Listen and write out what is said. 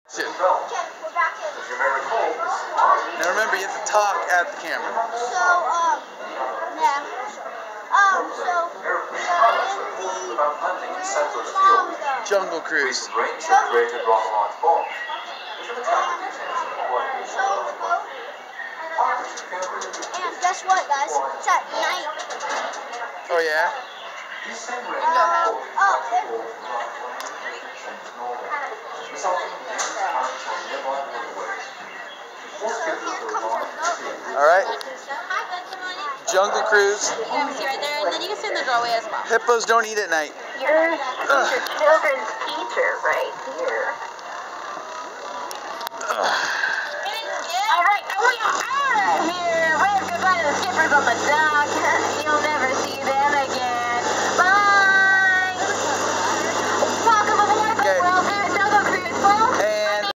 Okay, we're back in. Now remember, you have to talk at the camera. So, yeah. So we are in the Jungle Cruise. And guess what, guys? It's at night. Oh yeah? Alright. Jungle Cruise. You can see right there, and then you can sit in the doorway as well. Hippos don't eat at night. You're your children's teacher right here.